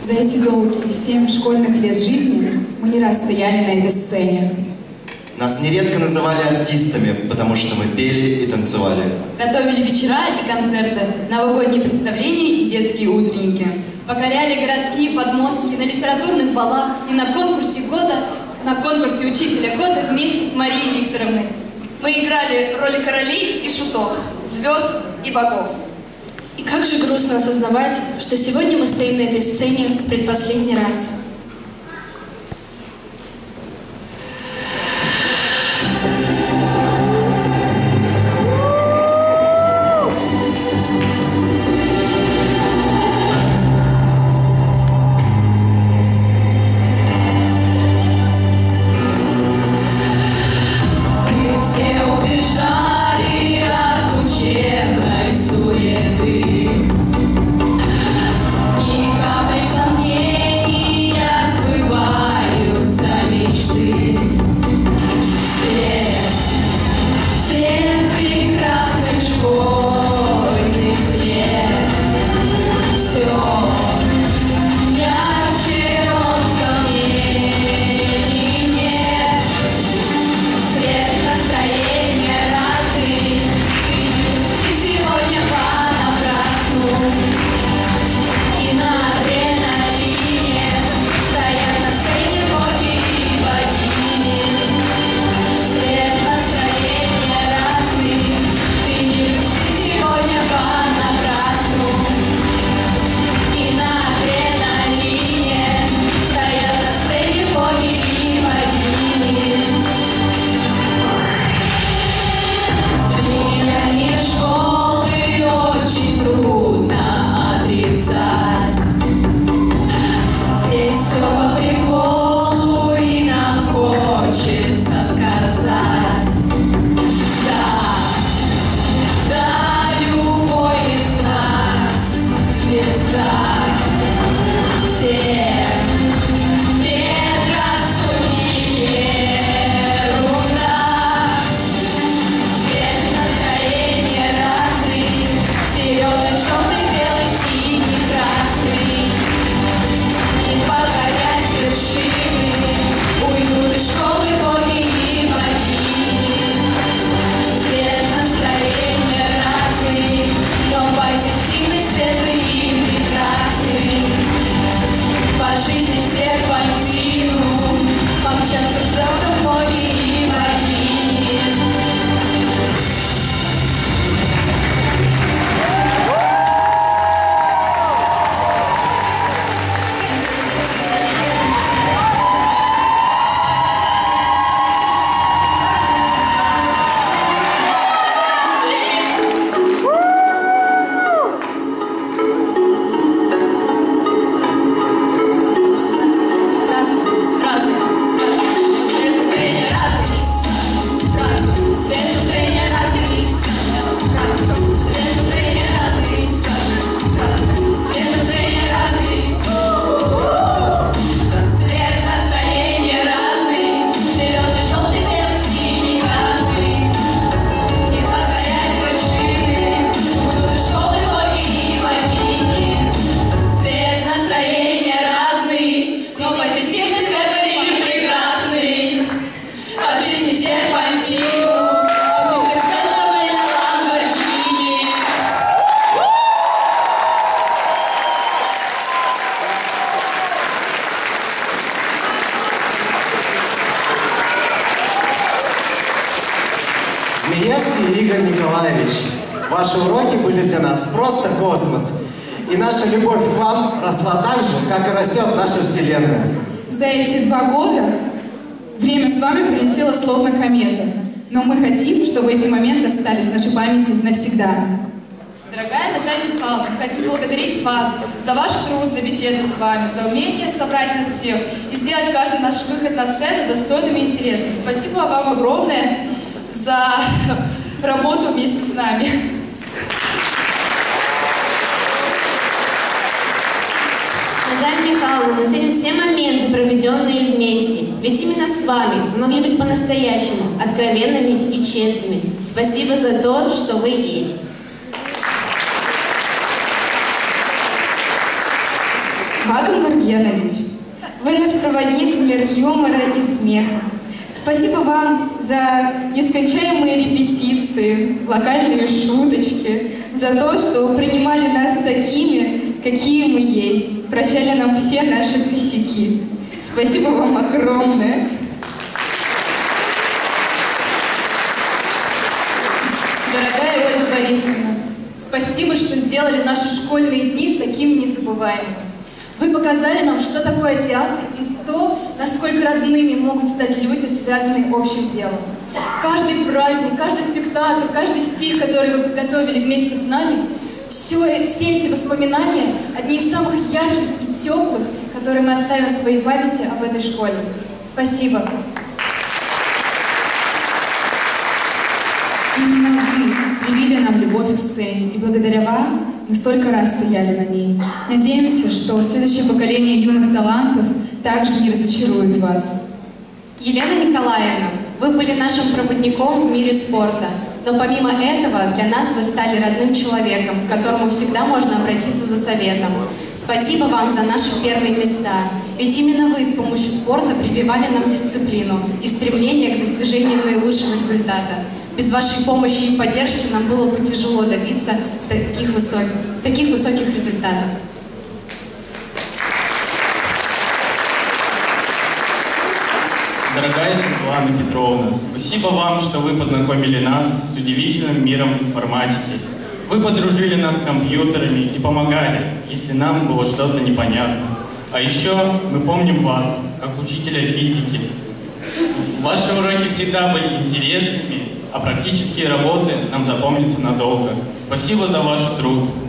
За эти долгие 7 школьных лет жизни мы не раз стояли на этой сцене. Нас нередко называли артистами, потому что мы пели и танцевали. Готовили вечера и концерты, новогодние представления и детские утренники. Покоряли городские подмостки на литературных балах и на конкурсе учителя года вместе с Марией Викторовной. Мы играли роли королей и шутов, звезд и богов. И как же грустно осознавать, что сегодня мы стоим на этой сцене в предпоследний раз. Змеевский Игорь Николаевич, ваши уроки были для нас просто космос. И наша любовь к вам росла так же, как и растет наша Вселенная. За эти 2 года время с вами пролетело словно комета. Но мы хотим, чтобы эти моменты остались в нашей памяти навсегда. Дорогая Наталья Михайловна, хотим благодарить вас за ваш труд, за беседу с вами, за умение собрать нас всех и сделать каждый наш выход на сцену достойным и интересным. Спасибо вам огромное за работу вместе с нами. Наталья Михайловна, мы ценим все моменты, проведенные вместе. Ведь именно с вами мы могли быть по-настоящему откровенными и честными. Спасибо за то, что вы есть. Ваган Нургенович, вы наш проводник в мир юмора и смеха. Спасибо вам за нескончаемые репетиции, локальные шуточки, за то, что принимали нас такими, какие мы есть, прощали нам все наши косяки. Спасибо вам огромное. Дорогая Ольга Борисовна, спасибо, что сделали наши школьные дни такими незабываемыми. Вы показали нам, что такое театр и то, насколько родными могут стать люди, связанные общим делом. Каждый праздник, каждый спектакль, каждый стих, который вы готовили вместе с нами, все эти воспоминания одни из самых ярких и теплых, которые мы оставим в своей памяти об этой школе. Спасибо. Именно вы привили нам любовь к сцене, и благодаря вам мы столько раз стояли на ней. Надеемся, что следующее поколение юных талантов также не разочарует вас. Елена Николаевна, вы были нашим проводником в мире спорта, но помимо этого для нас вы стали родным человеком, к которому всегда можно обратиться за советом. Спасибо вам за наши первые места, ведь именно вы с помощью спорта прививали нам дисциплину и стремление к достижению наилучшего результата. Без вашей помощи и поддержки нам было бы тяжело добиться таких высоких результатов. Дорогая Светлана Петровна, спасибо вам, что вы познакомили нас с удивительным миром информатики. Вы подружили нас с компьютерами и помогали, если нам было что-то непонятно. А еще мы помним вас, как учителя физики. Ваши уроки всегда были интересными, а практические работы нам запомнятся надолго. Спасибо за ваш труд.